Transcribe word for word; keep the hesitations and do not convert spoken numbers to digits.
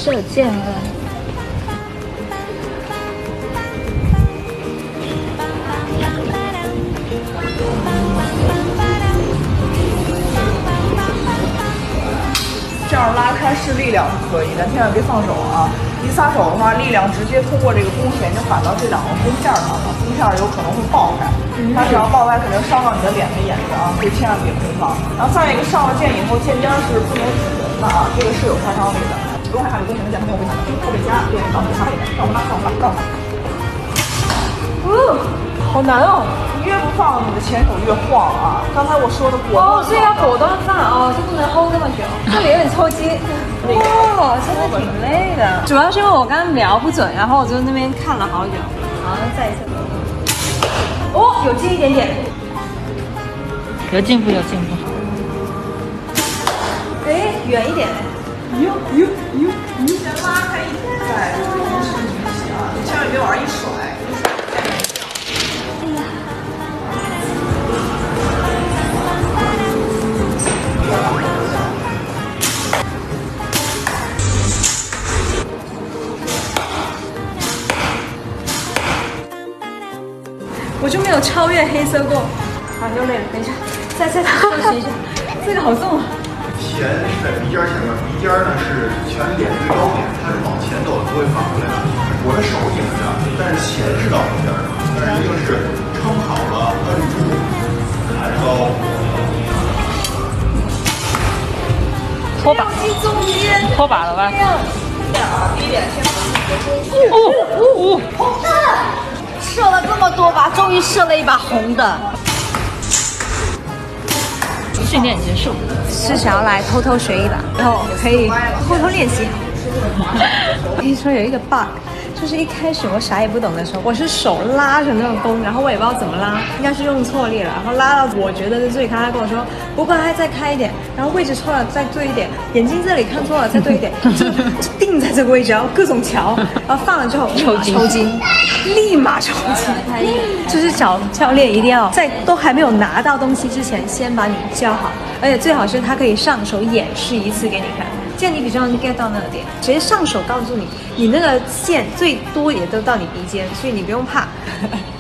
射箭了。 这样拉开是力量是可以，但千万别放手啊！一撒手的话，力量直接通过这个弓弦就反到这两个弓片上了，弓片有可能会爆开。它只要爆开，肯定伤到你的脸和眼睛啊，所以千万别回放。然后再一个，上了箭以后，箭尖是不能指人的啊，这个是有杀伤力的。不用害怕有弓弦的箭，它后背后背夹，对，到底下一点，让我拉，让我拉，让我拉。嗯，好难哦！你越不放，你的前手越晃啊！刚才我说的果断， 哦，所以要果断放哦，就不能 hold 这么久，这里有点抽筋。哦，真的挺累的。主要是因为我刚刚瞄不准，然后我就那边看了好久。好，再一次。哦，有近一点点。 有进步，有进步。 哎，远一点。 哟哟哟哟！先拉开一点，再重新举起啊！你千万别往上一甩。 我就没有超越黑色过，啊，又累了，等一下，再再休息一下，这个好重啊。 弦是在鼻尖前面，鼻尖呢是全脸最高点，它是往前走的，不会反过来的。我的手顶着，但是弦是到中间的，但是一定是撑好了，摁住，抬高。 拖把， 中间， 拖把了吧？ 这样啊，第一点先把你的中线。 哦哦哦！ 射了这么多把，终于射了一把红的。 训练结束， 是想要来偷偷学一把，然后可以偷偷练习好。我跟你说有一个 bug， 就是一开始我啥也不懂的时候，我是手拉着那个弓，然后我也不知道怎么拉，应该是用错力了，然后拉到我觉得是最开，他跟我说不过还再开一点，然后位置错了再对一点，眼睛这里看错了再对一点，就定在这个位置，然后各种调，然后放了之后抽筋，抽筋，立马抽筋。就是教教练一定要在都还没有拿到东西之前，先把你教好，而且最好是他可以上手演示一次给你看。这样你比较能 get 到那个点，直接上手告诉你，你那个线最多也都到你鼻尖，所以你不用怕。